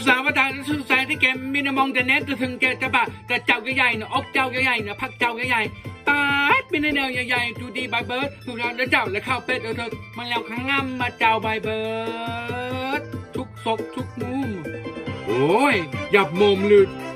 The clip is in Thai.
สาวว่าสุสานที่แกมีนมองแต่เน็ตถึงแกจะบ่าแต่เจ้าใหญ่ๆเนาะอกเจ้าใหญ่ๆเนาะพักเจ้าใหญ่ๆตาดเป็นแนวใหญ่ๆดูดีใบเบิร์ดถูกแล้วเจ้าแล้วข้าวเป็ดเธอมาแล้วข้างง่ำมาเจ้าใบเบิร์ดทุกศกทุกมุมโอ้ยหยับมุมลืด